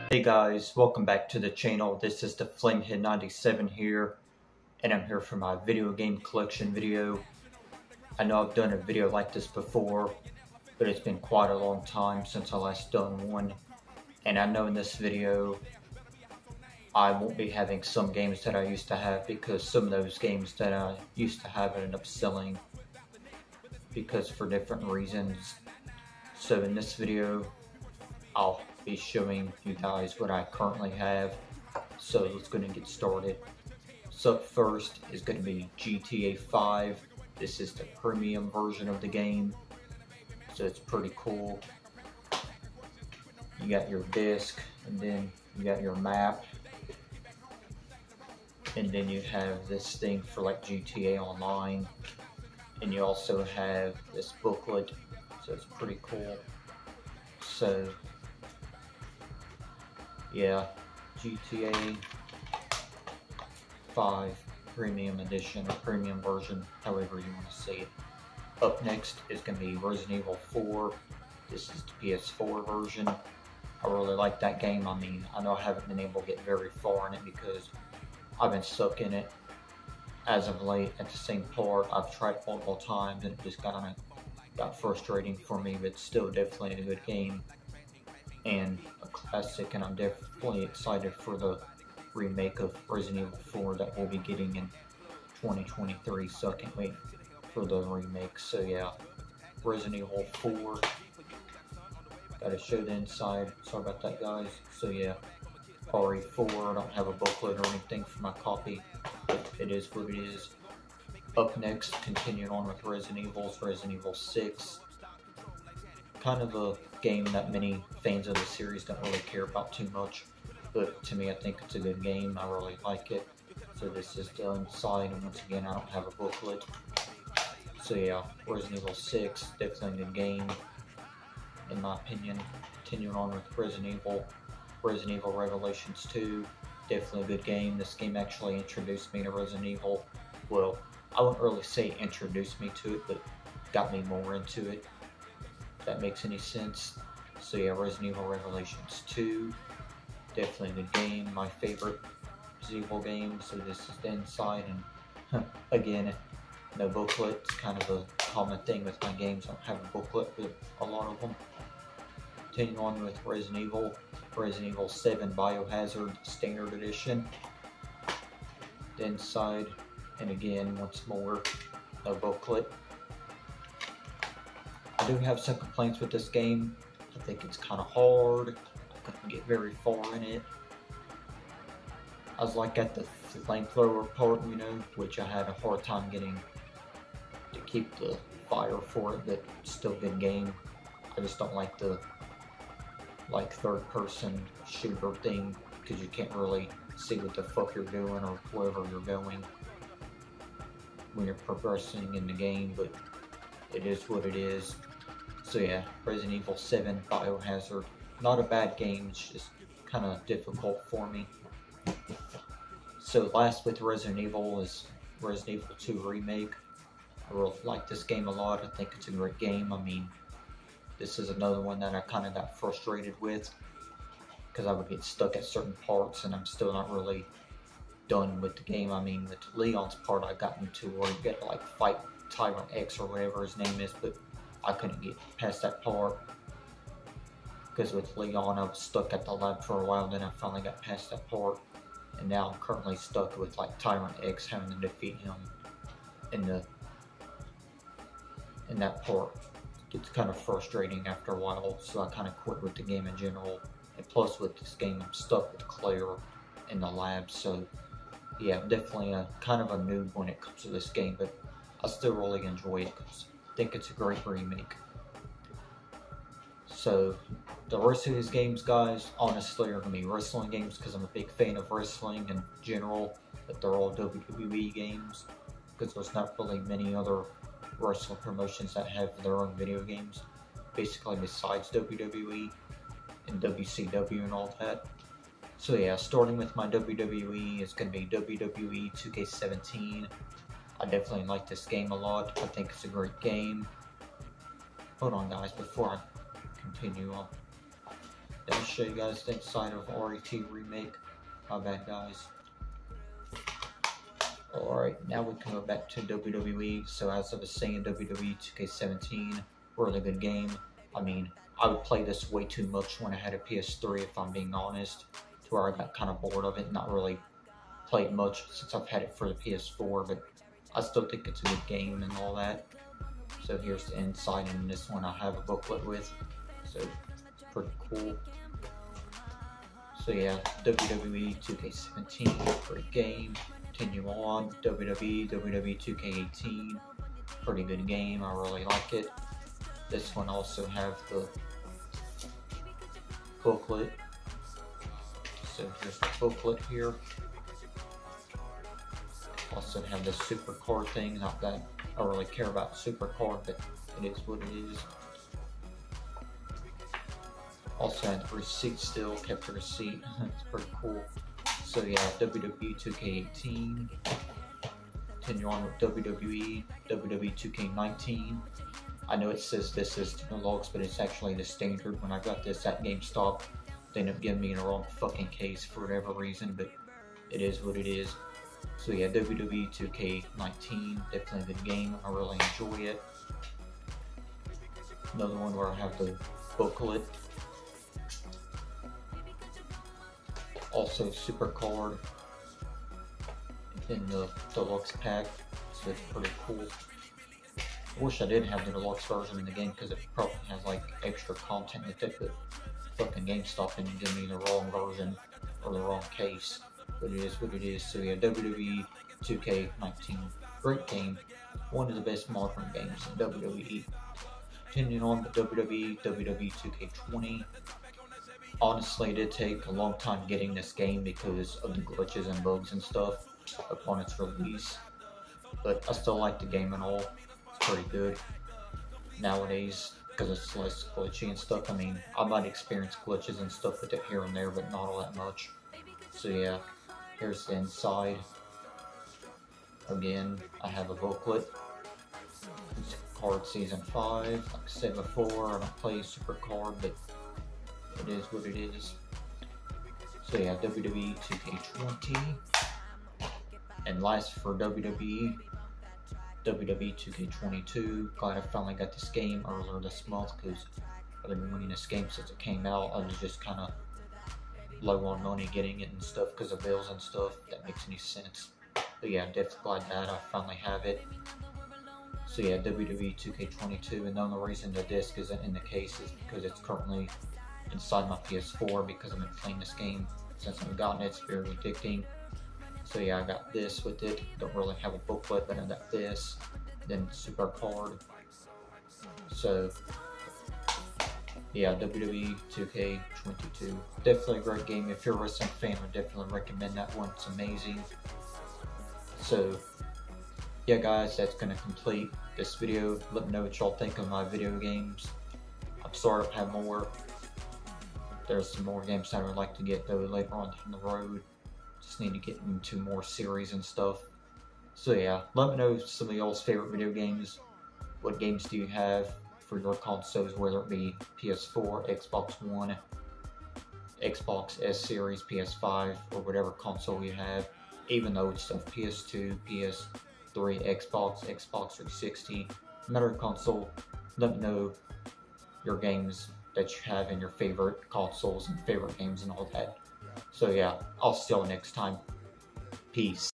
Hey guys, welcome back to the channel. This is the Flamehead97 here, and I'm here for my video game collection video. I know I've done a video like this before, but it's been quite a long time since I last done one. And I know in this video, I won't be having some games that I used to have because some of those games that I used to have ended up selling because for different reasons. So in this video, I'll be showing you guys what I currently have. So let's go and get started. So up first is going to be GTA 5. This is the premium version of the game, so it's pretty cool. You got your disc, and then you got your map, and then you have this thing for like GTA Online, and you also have this booklet, so it's pretty cool. So yeah, GTA 5 Premium Edition or Premium version, however you want to say it. Up next is going to be Resident Evil 4. This is the PS4 version. I really like that game. I mean, I know I haven't been able to get very far in it because I've been stuck in it as of late at the same part. I've tried multiple times and it just got frustrating for me, but still definitely a good game and a classic, and I'm definitely excited for the remake of Resident Evil 4 that we'll be getting in 2023, so I can't wait for the remake. So yeah, Resident Evil 4, gotta show the inside, sorry about that guys. So yeah, RE4, I don't have a booklet or anything for my copy, but it is what it is. Up next, continuing on with Resident Evil 6. Kind of a game that many fans of the series don't really care about too much, but to me I think it's a good game. I really like it. So this is the inside, and once again I don't have a booklet. So yeah, Resident Evil 6, definitely a good game in my opinion. Continuing on with Resident Evil Revelations 2, definitely a good game. This game actually introduced me to Resident Evil. Well, I wouldn't really say introduced me to it, but got me more into it, if that makes any sense. So yeah, Resident Evil Revelations 2, definitely a good game, my favorite Resident Evil game. So this is the inside, and again, no booklet. It's kind of a common thing with my games, I don't have a booklet with a lot of them. Continuing on with Resident Evil 7 Biohazard Standard Edition. The inside, and again, once more, no booklet. I do have some complaints with this game. I think it's kind of hard. I couldn't get very far in it. I was like at the flamethrower part, you know, which I had a hard time getting to keep the fire for it, but still good game. I just don't like the third person shooter thing because you can't really see what the fuck you're doing or wherever you're going when you're progressing in the game, but it is what it is. So yeah, Resident Evil 7 Biohazard, not a bad game, it's just kind of difficult for me. So last with Resident Evil is Resident Evil 2 Remake. I really like this game a lot. I think it's a great game. I mean, this is another one that I kind of got frustrated with because I would get stuck at certain parts and I'm still not really done with the game. I mean, with Leon's part I got into where you get to like fight Tyrant X or whatever his name is, but I couldn't get past that part because with Leon I was stuck at the lab for a while, then I finally got past that part, and now I'm currently stuck with like Tyrant X, having to defeat him in that part. It's kind of frustrating after a while, so I kind of quit with the game in general. And plus with this game I'm stuck with Claire in the lab, so yeah, I'm definitely a kind of a noob when it comes to this game, but I still really enjoy it because I think it's a great remake. So the rest of these games, guys, honestly are going to be wrestling games because I'm a big fan of wrestling in general, but they're all WWE games because there's not really many other wrestling promotions that have their own video games, basically besides WWE and WCW and all that. So yeah, starting with my WWE is going to be WWE 2K17. I definitely like this game a lot. I think it's a great game. Hold on guys, before I continue on. Let me show you guys the inside of RET Remake. My bad, guys. Alright, now we can go back to WWE. So as I was saying, WWE 2K17, really good game. I mean, I would play this way too much when I had a PS3, if I'm being honest, to where I got kind of bored of it, not really played much since I've had it for the PS4, but I still think it's a good game and all that. So here's the inside, and this one I have a booklet with, so it's pretty cool. So yeah, WWE 2K17, great game. Continue on, WWE 2K18, pretty good game, I really like it. This one also have the booklet. So here's the booklet here. Also have the super card thing, not that I really care about super card, but it is what it is. Also had the receipt still, kept the receipt, it's pretty cool. So yeah, WWE 2K18. Continue on with WWE 2K19. I know it says this is deluxe, but it's actually the standard. When I got this at GameStop, they ended up giving me in the wrong fucking case for whatever reason, but it is what it is. So yeah, WWE 2K19, definitely a good game. I really enjoy it. Another one where I have the booklet. Also super card in the deluxe pack, so it's pretty cool. I wish I did have the deluxe version in the game because it probably has like extra content with it, but fucking GameStop didn't give me the wrong version or the wrong case. But it is what it is. So yeah, WWE 2K19, great game, one of the best modern games in WWE. Continuing on with WWE 2K20. Honestly, it did take a long time getting this game because of the glitches and bugs and stuff upon its release, but I still like the game and all. It's pretty good nowadays because it's less glitchy and stuff. I mean, I might experience glitches and stuff with it here and there, but not all that much. So yeah, here's the inside. Again, I have a booklet. It's card season 5. Like I said before, I don't play super card, but it is what it is. So yeah, WWE 2K20. And last for WWE 2K22. Glad I finally got this game earlier this month because I've been wanting this game since it came out. I was just kind of low on money getting it and stuff because of bills and stuff. If that makes any sense. But yeah, I'm definitely glad that I finally have it. So yeah, WWE 2K22, and the only reason the disc isn't in the case is because it's currently inside my PS4 because I've been playing this game since I've gotten it. It's very addicting. So yeah, I got this with it. Don't really have a booklet, but I got this. Then super card. So yeah, WWE 2K22. Definitely a great game. If you're a wrestling fan, I definitely recommend that one. It's amazing. So yeah guys, that's gonna complete this video. Let me know what y'all think of my video games. I'm sorry I have more. There's some more games that I would like to get though later on down the road. Just need to get into more series and stuff. So yeah, let me know some of y'all's favorite video games. What games do you have for your consoles, whether it be PS4, Xbox One, Xbox S Series, PS5, or whatever console you have. Even though it's stuff PS2, PS3, Xbox 360, no matter console, let me know your games that you have in your favorite consoles and favorite games and all that. So yeah, I'll see y'all next time. Peace.